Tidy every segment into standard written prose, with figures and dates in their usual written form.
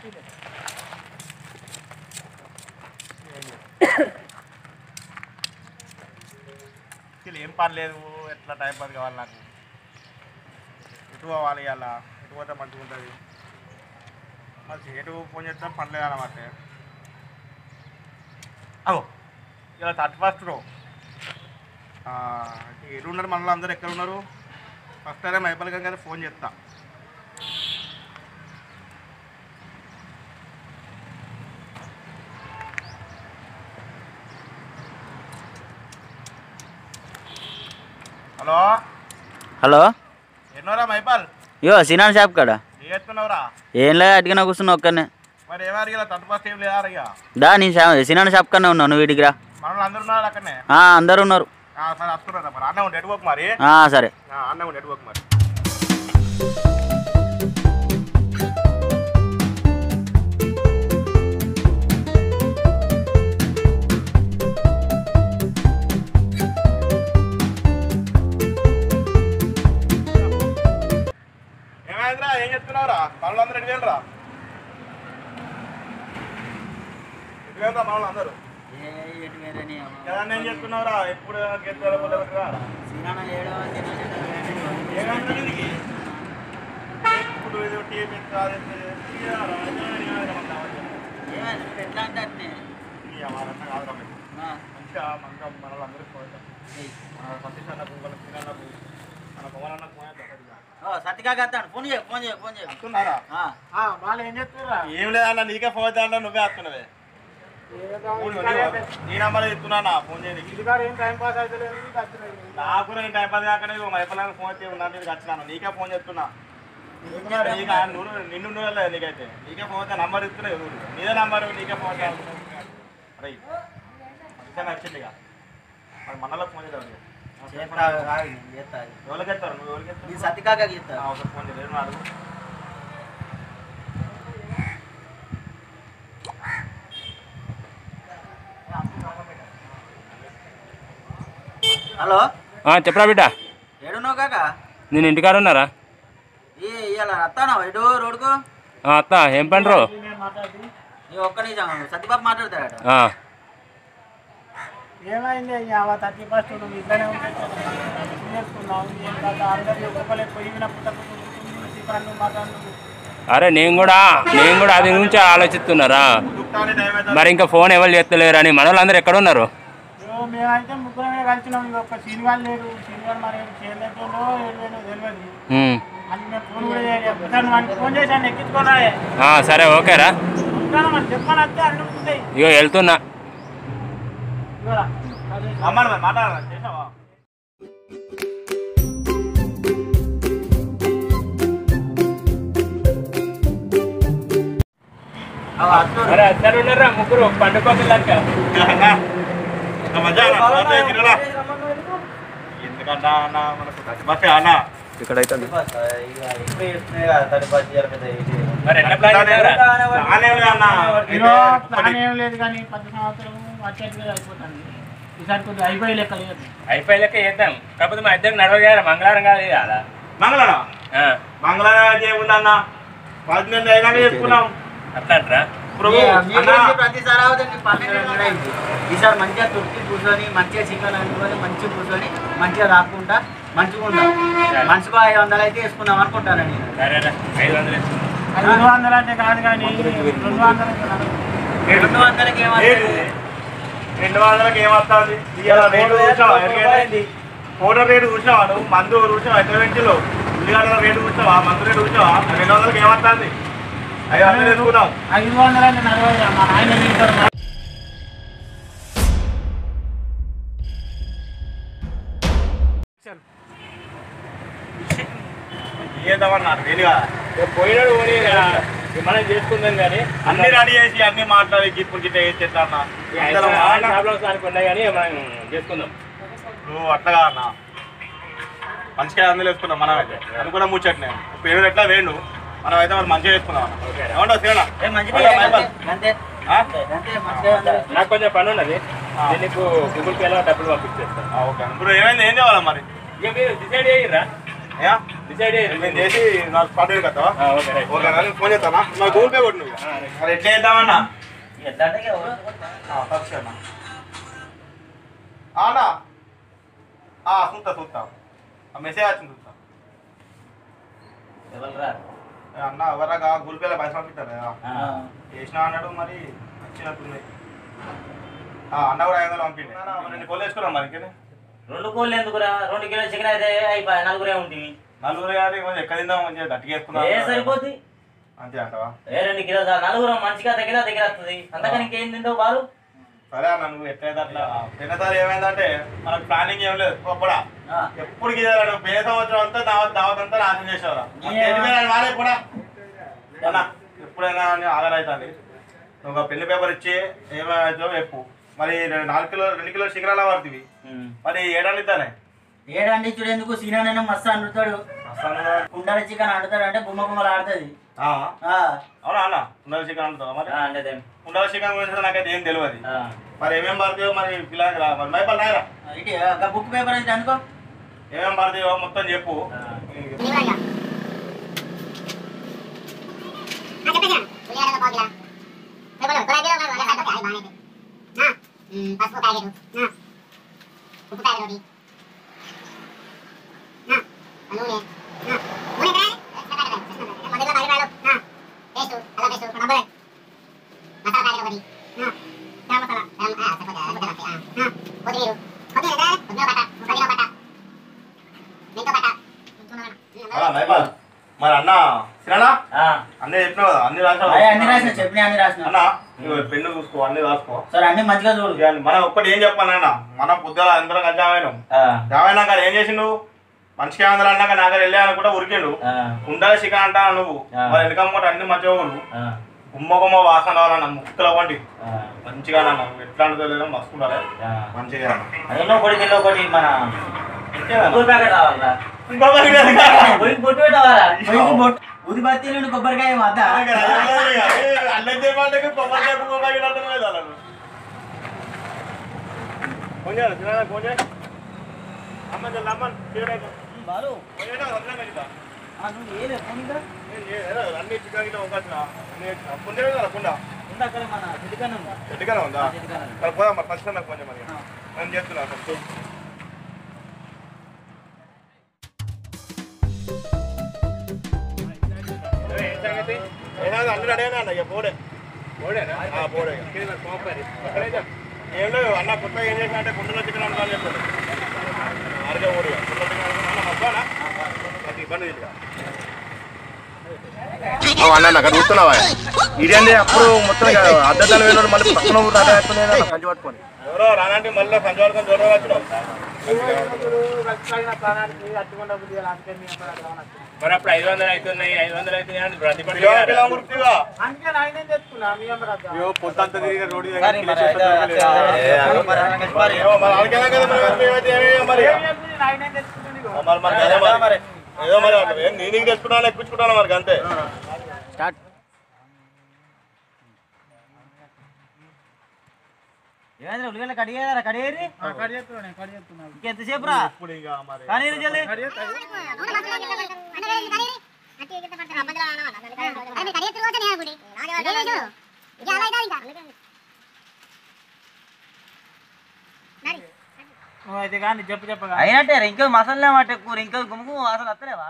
ఏం పని లేదు, ఎట్లా టైం పాస్ కావాలి నాకు. ఎటు పోవాలి ఇవాళ, ఎటు పోతే మంచిగా ఉంటుంది. మరి ఎటు ఫోన్ చేస్తాం పని లేదన్నమాట. అవో ఇలా 31st ఎటు ఉన్నారు మనలో అందరూ ఎక్కడ ఉన్నారు? ఫస్ట్ టైం మైపాల్ గారు ఫోన్ చేస్తా. హలో హలో ఎన్నోరా మైపాల్? యో సినాన్ షాప్ కాడ ఏం చేస్తున్నావురా? ఏం లేదు, అడిగినా కూర్చున్నా ఒక్కనే. మరి ఏమారు ఇలా 31st ఏం లేదా? దా నేను సినాన్ షాప్ కన్నా ఉన్నాను, నువ్వు వీటికి రా. మనలో అందరు ఉన్నారు అక్కడనే? అందరు ఉన్నారు. సరే వస్తున్నారా? మరి అన్న ఉండి ఎటుపోకు మరి. సరే అన్న ఉండి ఎటుపోకు మరి. ఏం చెప్తున్నావురా? మనలో అందరూ ఎటు వెళ్ళరా? ఎటు వెళ్తా మనలో అందరూ? ఏం చెప్తున్నావురా? ఎప్పుడు మంచిగా మనలో అందరూ పోతాం. మన సతీష్ అన్నకు మన కుమార్ అన్నకు ఏం లేదన్నా, నీకే ఫోన్ చేద్దా, నువ్వే వస్తున్నావే. నీ నెంబర్ చెప్తున్నా ఫోన్ చేయడానికి. నాకు కూడా నేను టైం పాస్ కాకనే మైపాల్ ఫోన్ చేసి ఉన్నా, నీకు వచ్చినాను. నీకే ఫోన్ చేస్తున్నా. నిన్ను నువ్వు నీకైతే నీకే ఫోన్ చేస్తా. నంబర్ ఇస్తున్నావు నువ్వు, నీదే నంబర్, నీకే ఫోన్ చేస్తా. అరే వచ్చింది ఇక మరి మనలో ఫోన్ చేద్దాం. ఎవరికి ఎత్తారు? నువ్వు ఎవరికి ఎత్తావు? సతికాక ఫోన్ చేయలేదు అడుగు. హలో చెప్పరా బిడ్డ? ఏడున్నావు కాక? నేను ఇంటికాడ ఉన్నారా? ఇవాళ వస్తానా ఎటు రోడ్కు? అత్త ఏం పండ్రు? ఒక్క నిజం సత్యబాబు మాట్లాడతాడట. ఏమైంది 31st నువ్వు ఇద్దరే చేసుకున్నావు. అందరినీ ఒక్కొక్కలే పోయినప్పుడు అరే నేను కూడా అది గురించి ఆలోచిస్తున్నారా? మరి ఇంకా ఫోన్ ఎవరు చేస్తలేరు అని. మన వాళ్ళందరూ ఎక్కడ ఉన్నారు? మేమైతే ముగ్గురమే కలిసినాం. ఒక్క సినిమాలు లేరు. సినిమాలు మరి చేయలేదో తెలియదు. ఫోన్ కూడా చేయలేదు. ఫోన్ చేశాను, ఎక్కించుకోరా. సరే ఓకేరా, చెప్పాను అంతే. అన్నీ ఇగో వెళ్తున్నా. మాట్లాడాలా? ముగ్గురు పండుకోక ఎందుకన్నా మనకు 31st అన్నా ఇక్కడైతే ఏం లేదు కానీ 10 సంవత్సరం వచ్చేట్టుగా అయిపోతుంది. ఈసారి కొద్దిగా అయిపోయి లెక్క చేద్దాం. కాకపోతే మా ఇద్దరికి నడవగా మంగళవారం కాదు కదా? మంగళవారం ఏముందన్నా 18 అయినాక చెప్పుకున్నాం. అట్లా అంటారా? ప్రతిసారి ఈసారి మంచిగా తొక్కి కూర్చొని మంచిగా చికెన్ అనుకొని మంచిగా కూర్చొని మంచిగా రాకుండా మంచిగా ఉందాం. మంచిగా 500 అయితే వేసుకుందాం అనుకుంటాను నేను. 500 అంటే కాదు కానీ 200కి ఏమవుతుంది? 200కి ఏమవుతుంది? పౌడర్ రేటు చూసినావా? నువ్వు మందు చూసినావా? ఎంత పెంచులో ఉల్లిగడ్డల రేటు చూసినావా? మందు రేటు చూసినావా? 200కి ఏమవుతుంది? 500 వేసుకున్నాం. 500 అంటే 40 మా ఆయన తింటారు. ఏదమన్నారు తెలియదా? పోయినాడు మనం చేసుకుందాం కానీ అన్ని రెడీ చేసి అన్ని మాట్లాడి ఇప్పుడు గిట్ట వేసేస్తా కానీ మనం చేసుకుందాం. నువ్వు అట్లా అన్న మంచిగా అందులో వేసుకున్నాం. మనం అయితే అది కూడా ముచ్చట్నే పేరు ఎట్లా వేయండు. మనం అయితే మరి మంచిగా వేసుకున్నాం అన్న. ఏమంటావు సేనా? నాకు కొంచెం పని ఉన్నది, నీకు గూగుల్ పేలో డబ్బులు పంపించేస్తాను. ఓకే. ఇప్పుడు ఏమైంది? ఏం చేయాలా మరి? ఇక మీరు డిసైడ్ అయ్యిరా? నేను చేసి నాకు పండుగ కదా ఓకే నేను ఫోన్ చేస్తానా నాకు గూగుల్ పే కొట్టు నువ్వు మరి ఎట్లా చేద్దామన్నా ఎట్లా అంటే అన్నా చూస్తా మెసేజ్ వచ్చింది చూస్తా అన్న ఎవరాగా గూగుల్ పేలో పైసలు పంపిస్తారు చేసినా అన్నాడు మరి వచ్చినట్టున్నాయి అన్న కూడా 500 పంపిండి 2 కోళ్ళు వేసుకున్నాం మరి 2 కోళ్ళు ఎందుకురా 2 కిలో చికెన్ అయితే అయిపోయి 4 ఉంటుంది 4 కానీ కొంచెం ఎక్కడ తిందాం మంచిగా గట్టిగా వేసుకున్నాం సరిపోద్ది అంతే అంటవా 2 కిలో 4 మంచిగా దగ్గర వస్తుంది అంతకని ఇంకేం తింటావు బాలు సరే అన్న నువ్వు ఎట్లయితే అట్లా తిన్నసారి ఏమైందంటే మనకు ప్లానింగ్ ఏం లేదు కూడా ఎప్పుడు గిదాడు పేద సంవత్సరం అంతా దావత్ అంతా నాశనం చేసేవారా వాడే కూడా అన్నా ఎప్పుడైనా ఆధార్ అవుతుంది నువ్వు ఒక పెళ్లి పేపర్ ఇచ్చి ఏమైతే చెప్పు మరి 2 కిలో శిఖరాల పడుతుంది మరి ఏడాదితానే ఏడండి చూడేందుకు సీనానైనా మస్తు అండుతాడు కుండల చికెన్ అండుతాడు అంటే గుమ్మలు ఆడుతుంది అవునా అన్న కుండల చికెన్ అంటుతావా మరి కుండల చికెన్ గురించి నాకైతే ఏం తెలియదు మరి ఏమేమి పడతాయో మరి పిల్లలకి రా మరి మైపాల్ రాయరా బుక్ పేపర్ అయితే అనుకో ఏమేమి పడతాయో మొత్తం చెప్పు మరి అన్న సిరానా అన్నీ చెప్పినావు కదా అన్ని రాసినా చెప్పినా అన్ని రాసిన అన్న నువ్వు పెన్ను చూసుకో అన్ని రాసుకో సరే అన్ని మంచిగా చూడు మనం ఒక్కటి ఏం చెప్పాలన్న మనం పొద్దున అందరం జామైనాం జామైనాక ఏం చేసి నువ్వు మనిషికి 500 అన్నాక నా దగ్గర వెళ్ళాను కూడా ఉరికిండు కుండల చికెన్ అంటా నువ్వు మరి వెనకమ్మట అన్ని మంచిగా ఉండు గుమ్మ వాసన రావాలన్న ముక్కల వంటి మంచిగా అన్న ఎట్లా అనుకోలేదు మస్తు ఉండాలి మంచిగా ఒకటి మన ఉదిబత్తి నుండి కొబ్బరికాయ ఉందా పోదాం మరి ఫస్ట్ నాకు కొంచెం మరి నేను చేస్తున్నా అన్ని అడిగానే అన్న ఇక పోడే పోడే ఏం లేదు అన్న కొత్తగా ఏం చేసినా అంటే కుండలో చికెన్ అనుకోని చెప్పాడు అడిగే ఓడి కుండలో చికెన్ అనుకున్నా మస్తానా నాకు ఇబ్బంది లేదు అన్న అక్కడ చూస్తున్నావా ఇదేంటి అప్పుడు మొత్తం అద్దెలు వేలు మళ్ళీ పక్కన సంచి పట్టుకొని ఎవరో రానంటే మళ్ళీ సంచి పట్టుకొని దూరం వచ్చినావు మరి అప్పుడు 500 అవుతున్నాయి 500 అవుతున్నాయి ప్రతిపడి పొద్దంతా తిరిగి రోడ్డు ఏదో మరి నేను తెచ్చుకుంటాను ఎక్కించుకుంటాను మరి అంతే స్టార్ట్ ఉల్లిగడ్డ కడిగేదారా కడిగేరి ఇంకెంతసేపు రా అయినట్టే ఇంకో మసాలా మాట కూర ఇంకో గుమ్ము అసలు వస్తలేవా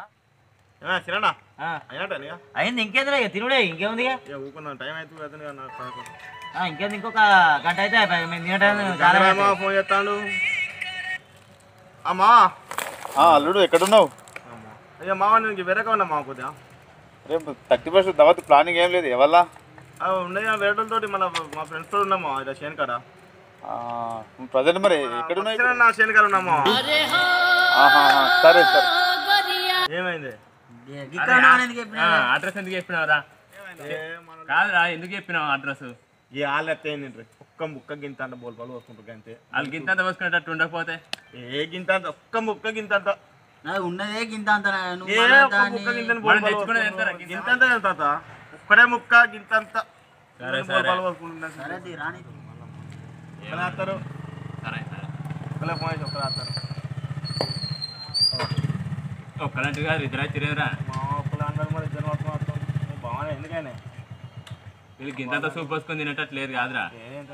అయింది ఇంకేందిరా తినుడే ఇంకేముంది టైం అవుతుంది ఇంకేంది ఇంకొక గంట అయితే ఫోన్ చేస్తాడు అమ్మా అల్లుడు ఎక్కడున్నావు అయ్యా మావ నేను వేరే ఉన్నా మా కొద్దిగా రేపు 31st దావత్ ప్లానింగ్ ఏం లేదు ఎవల్లా ఉన్నాయి వేరేతోటి మన మా ఫ్రెండ్స్ తో ఉన్నామా ఇలా షేన్ కాడ ప్రజెంట్ మరి ఎక్కడున్నా నా షేన్ కాడ ఉన్నామా సరే సరే ఏమైంది అడ్రస్ ఎందుకు చెప్పినావురా కాదురా ఎందుకు చెప్పినావు అడ్రస్ ఏ వాళ్ళెత్తే ఒక్క ముక్క గింత అంత బోల్పాలు వస్తుంటారు అంతే వాళ్ళు గింత అంత పోసుకునేటట్టు ఉండకపోతే ఏ గింత అంత ఒక్క ముక్క గింత అంత ఉన్నదే గింత అంత గింత అంత ఒక్కడే ముక్క గింత అంత బోల్పాలు వస్తుంటారు రాస్తారు ఫోన్ చేసి ఒక్కరు రాస్తారు ఒక్కలంటే కాదు ఇద్దరు తిరేరా మా ఒక్కలు అందరూ మరి ఇద్దరు మాత్రం బాగానే ఎందుకైనా వీళ్ళకి ఇంత సూప్ పోసుకొని తినేటట్టు లేదు కాదురా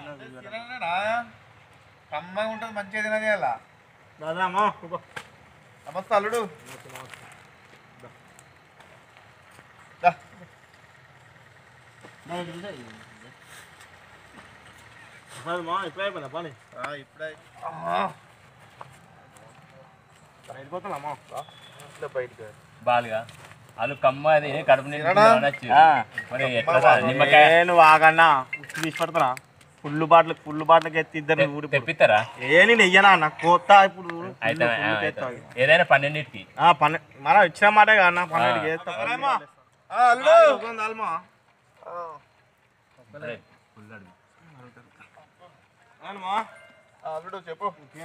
కమ్మగా ఉంటుంది మంచిగా తినది అలా దాదామా నమస్తే అల్లుడు మా ఇప్పుడే అయిపోయిందా పని ఇప్పుడే అయిపోతున్నామా బయటకు బాలుగా వాళ్ళు కమ్మ అది కడుపు నిండొచ్చు మరి ఎట్లా నిమ్మకాయ నేను ఆగన్నా తీసి పడుతున్నా ఫుల్ బాటిల్కి ఎత్తి ఇద్దరు ఊడి తెప్పిస్తారా ఏ నేను వెయ్యనా అన్న కొత్త ఇప్పుడు అయితే ఏదైనా 12కి మనం ఇచ్చిన మాట కన్నా 12కి అల్లుడు చెప్పు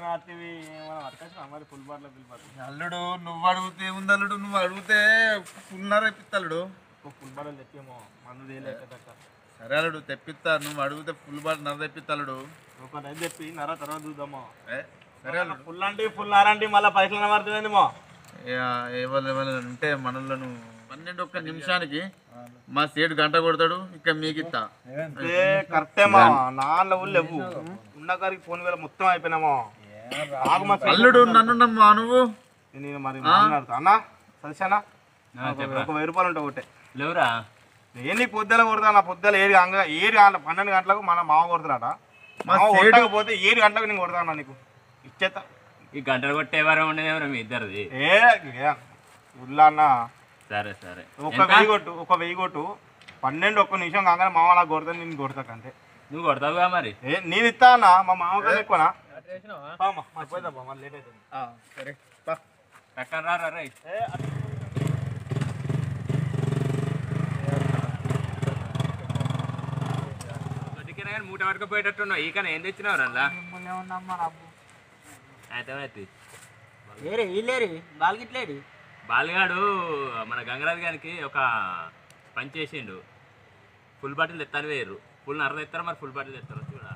ఫుల్ బాటిల్ అల్లుడు నువ్వు అడిగితే ఏముంది అల్లుడు నువ్వు అడిగితే ఫుల్నర్ తెప్పిస్తా అల్లుడు ఫుల్ బాటిల్ తెచ్చేమో మందు తేలేక సరే అల్లుడు తెప్పిస్తా నువ్వు అడిగితే ఫుల్ బాటిల్ నర తెప్పిస్తా అల్లుడు ఒక టైం చెప్పి తర్వాత చూద్దామా సరే అల్లుడు ఫుల్ అంటే ఫుల్ నారంటే మళ్ళీ పైసలు పడుతుందేమో ఎవరు ఉంటే మనలను 12 నిమిషానికి మా సేటు గంట కొడతాడు ఇక మీకు ఇస్తా కరెక్టే మా నాన్న ఊళ్ళు లేవు ఉన్న గారికి ఫోన్ వేల మొత్తం అయిపోయినామో అల్లుడు నన్ను నమ్మా నువ్వు నేను మరి మాట్లాడతా అన్నా సరిసేనా ఒక 1000 రూపాయలు ఉంటాయి ఒకటే లేవురా ఏంటి పొద్దుల కొడతా నా పొద్దుల 12 గంటలకు మన మామ కొడతాడట మా కొట్టకపోతే 7 గంటలకు నేను కొడతాను నీకు ఇచ్చేస్తా ఈ గంటలు కొట్టేవారం ఉండేదేమో మీ ఇద్దరిది ఉల్లా అన్న సరే సరే ఒక 1000 కొట్టు 12 ఒక్క నిమిషం కాగానే మామ నాకు కొడతాను నేను కొడతాక అంతే నువ్వు కొడతావుగా మరి నేను ఇస్తా అన్న మా మామ కన్నా ఎక్కువనా పోయిదా లేట్ అవుతుంది సరే పక్కన రా రై మూట వరకు పోయేటట్టున్నావు ఈ కన్నా ఏం తెచ్చినావు రల్లా అయితే బాలుగాడు మన గంగరాజు గారికి ఒక పని చేసిండు ఫుల్ బాటిల్ తెత్తాను వేయరు ఫుల్ నర తెస్తారు మరి ఫుల్ బాటిల్ తెస్తారు చూడాలి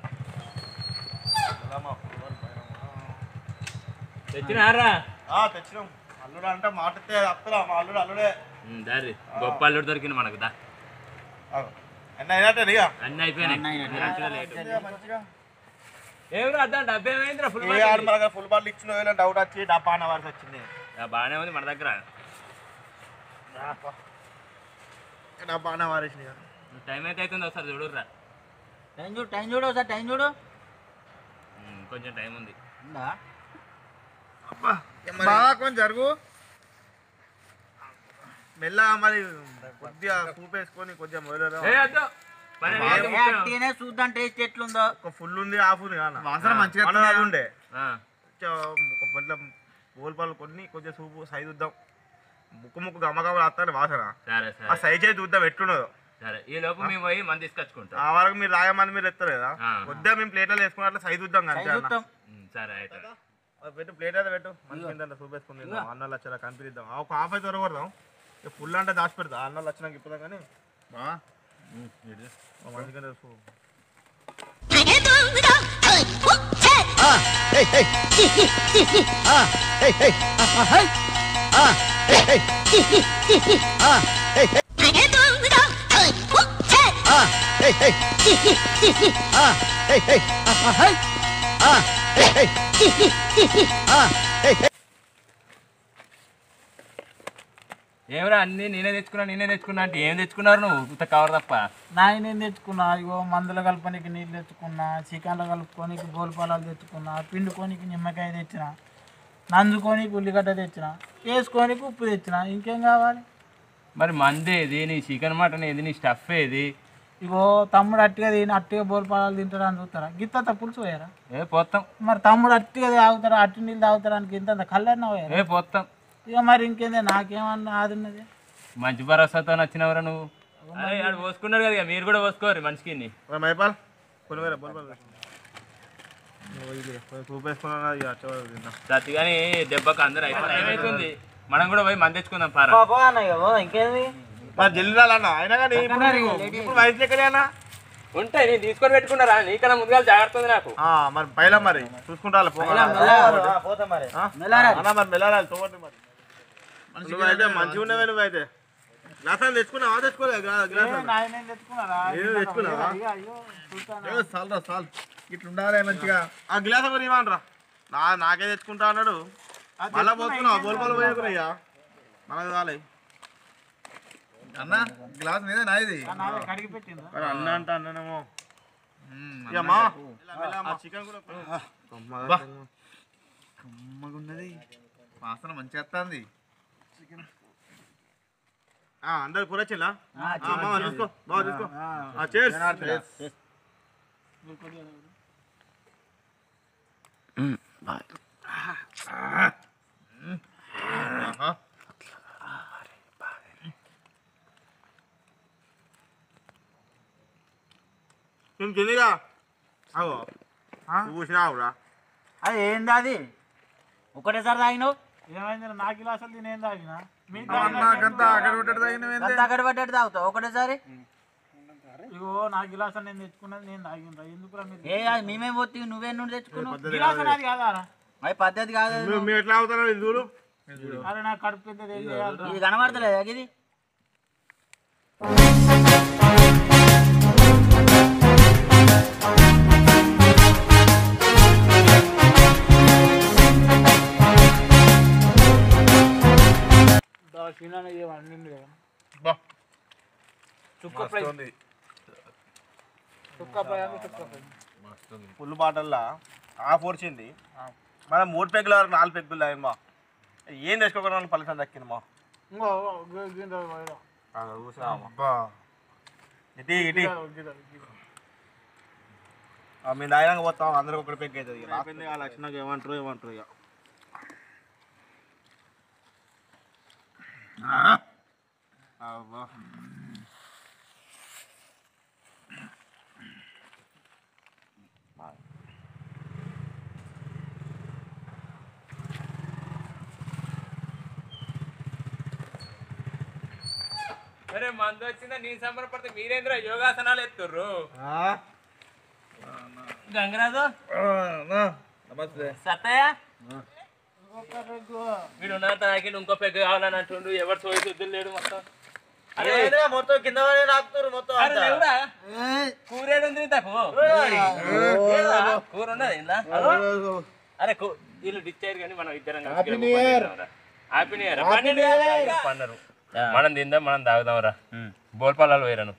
తెచ్చినారా తెచ్చినాం అల్లుడు అంటే మాటతే అత్తరా మా అల్లుడు అల్లుడే దారి గొప్ప అల్లుడు దొరికింది మనకు దా అన్నీ అయినట్టే అన్నీ అయిపోయినాయి ఏమిరా అద్దా డబ్బు ఏమైందిరా ఫుల్ ఫుల్ బాటిల్ ఇచ్చిన డౌట్ వచ్చి డబ్బా అన్న వరకు వచ్చింది బాగానే ఉంది మన దగ్గర డబ్బా అన్న వారేసింది టైం అయితే అవుతుంది ఒకసారి చూడురా టైం చూడు సార్ టైం చూడు కొంచెం టైం ఉంది బాగా కొంచెం జరుగు మెల్లగా మరి కొద్దిగా కూపేసుకొని కొద్దిగా మొదలు చూద్దాం టేస్ట్ ఎట్లుందో ఒక ఫుల్ ఉంది హాఫ్ ఉంది కానీ వాసన మంచిగా ఉండే ఒక పొద్దుల గోల్పాలు కొన్ని కొద్దిగా సూపు సైజు చూద్దాం ముక్కు గమ్మగమ్మ వస్తాను వాసన సరే ఆ సైజ్ అయితే చూద్దాం ఎట్లున్నదో సరే ఈ లోపు మేము పోయి మంది తీసుకొచ్చుకుంటాం ఆ వరకు మీరు రాగమంది మీరు ఎత్తారు కదా కొద్దిగా మేము ప్లేట్లో వేసుకున్నట్లు సైజు చూద్దాం అంతే సరే అయితే పెట్టు ప్లేట్ అయితే పెట్టు మంచిగా చూపేసుకుని అన్నాలు వచ్చేలా కనిపిద్దాం ఒక హాఫ్ అయితే త్వరగొడదాం ఫుల్ అంటే దాచి పెడతా అన్నాలు వచ్చినాక ఇప్పుదాం కానీ మంచిగా ఏమరా అన్ని నేనే తెచ్చుకున్నా అంటే ఏం తెచ్చుకున్నారు నువ్వు ఇంత కవర్ తప్ప నేను తెచ్చుకున్నా ఇగో మందులు కలపనికి నీళ్ళు తెచ్చుకున్నా చికెన్లు కలుపుకోనికి గోల్పాలాలు తెచ్చుకున్నా పిండుకోనికి నిమ్మకాయ తెచ్చిన నంజుకోనికి ఉల్లిగడ్డ తెచ్చిన వేసుకోనికి ఉప్పు తెచ్చిన ఇంకేం కావాలి మరి మంది ఏది నీ చికెన్ మటన్ ఏది నీ స్టఫ్ ఏది ఇగో తమ్ముడు అట్టిగా తిని అట్టిగా బోల్పాలాలు తింటారా అని చూస్తారా గిత్త పులుసు పోయారా పోతాం మరి తమ్ముడు అట్టిగా తాగుతారా అట్టి నీళ్ళు తాగుతారానికి ఇంత కళ్ళన్నా పోయారా పోతాం ఇక మరి ఇంకేందే నాకేమన్నా ఆదున్నది మంచి భరోసాతో వచ్చినవరా నువ్వు ఆడు పోసుకున్నారు కదా మీరు కూడా పోసుకోరు మనిషికి మైపాల్ చూపేసుకున్నా సత్తి కానీ దెబ్బకు అందరూ అయిపోతుంది మనం కూడా పోయి మంది తెచ్చుకుందాం పారా ఇంకేంది మరి జల్లి రాలన్నా అయినా కానీ ఇప్పుడు వయసు ఎక్కడైనా ఉంటాయి నేను తీసుకొని పెట్టుకున్నారా నీకన్నా ముందుగా జాగ్రత్త ఉంది నాకు మరి పైలా మరి చూసుకుంటా మరి మెల్లాలి చూడండి మరి నువ్వైతే మంచిగా ఉన్నవే నువ్వైతే గ్లాస్ అని తెచ్చుకున్నావా తెచ్చుకోలే గ్లాస్ నాయన తెచ్చుకున్నారా తెచ్చుకున్నావా అయ్యో చూస్తాను చాలు చాలు ఇట్లా ఉండాలి మంచిగా ఆ గ్లాస్ మరి ఇవ్వనరా నాకే తెచ్చుకుంటా అన్నాడు మళ్ళా పోతున్నావు బోల్పాలు పోయకున్నాయ్యా మనకు కాలే అన్న గ్లాస్ మీద నాది కడిగి పెట్టిందా అన్న అంటే అన్ననేమో చికెన్ కూడా కమ్మగున్నది వాసన మంచిగా వస్తుంది అందరు కూరొచ్చిల్లా చూసుకో బాగా చూసుకో చేర్స్ తిందిగా అగో చూసినావురా అది ఏంది అది ఒకటేసారి తాగినావు ఏమైంది నా గిలాసులు తినేం తాగినా అక్కడ పట్టేట్టు తాగుతావు ఒకటేసారి ఇగో నా గిలాసులు నేను తెచ్చుకున్నది నేను తాగినరా ఎందుకురా మీరు ఏ అది మేమే పోతే నువ్వే నుండి తెచ్చుకున్నావు గిలాసు నాది కాదారా అది పద్ధతి కాదు మీరు ఎట్లా అవుతారో చూడు అరే నాకు కడుపు పెద్దది ఏం చేయాలి ఇది కనబడతలేదు ఇది ఫుల్ బాటల్లా హాఫ్ ఓడిచింది మనం 3 పెగ్గుల వరకు 4 పెగ్గులు తాగినమా ఏం తెచ్చుకోకుండా పలిసం దక్కింది మా ఇటీ ఇటీ మేము తాగినాక పోతాం అందరికి ఒకటి పెగ్ అవుతుంది ఇక లక్షణంగా ఏమంటారు ఇక అరే మందు వచ్చిందా నేను సంబరపడితే మీరేంద్ర యోగాసనాలు ఎత్తుర్రు గంగరాజు నమస్తే సత్తయ్య వీడు ఉన్న తాకి ఇంకో పెగ్గు కావాలని అంటుండు ఎవరు సోయి శుద్ధులు లేడు మొత్తం మొత్తం కింద రాకుతారు మొత్తం కూరేడు ఉంది తప్పు కూర ఉన్నది ఇందా అరే వీళ్ళు డిచ్చారు కానీ మనం ఇద్దరం హ్యాపీ న్యూ ఇయర్ పన్నరు మనం తిందాం మనం తాగుదాం రా బోల్పాలలో పోయిరాను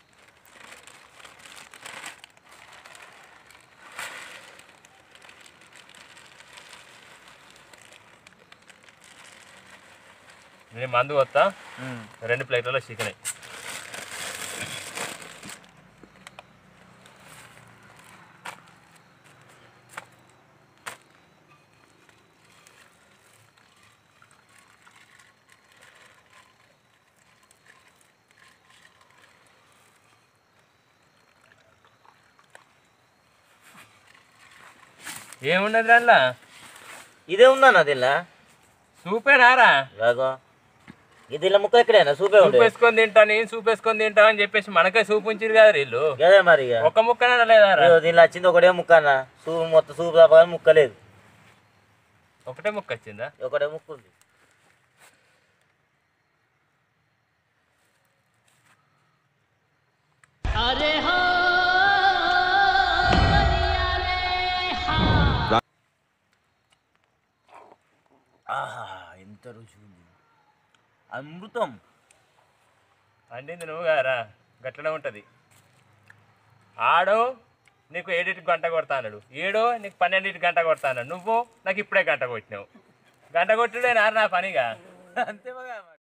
నేను మందు వస్తా 2 ప్లేట్లలో చికెన్ ఏమున్నది దాంట్లో ఇదే ఉందన్న దీనిలా సూపేనారా దీనిలో ముక్క ఎక్కడైనా సూపే సూప్ వేసుకొని తింటా నేను సూప్ వేసుకొని తింటా అని చెప్పేసి మనకే సూప్ ఉంచిరు కదా వీళ్ళు అదే మరి ఒక ముక్కన లేదా దీనిలో వచ్చింది ఒకటే ముక్క అన్న సూప్ మొత్తం సూప్ తప్ప ముక్క లేదు ఒకటే ముక్క వచ్చిందా ఒకటే ముక్క ఉంది ఆహా ఎంత రుచి ఉంది అమృతం అండింది నువ్వు గారా గట్లనే ఉంటుంది ఆడో నీకు 7 గంట కొడతాడు ఏడో నీకు 12 గంట కొడతాడు నువ్వు నాకు ఇప్పుడే గంట కొట్టినావు గంట కొట్టుడే నా పనిగా అంతే